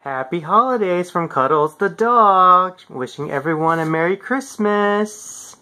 Happy holidays from Cuddles the dog. Wishing everyone a Merry Christmas.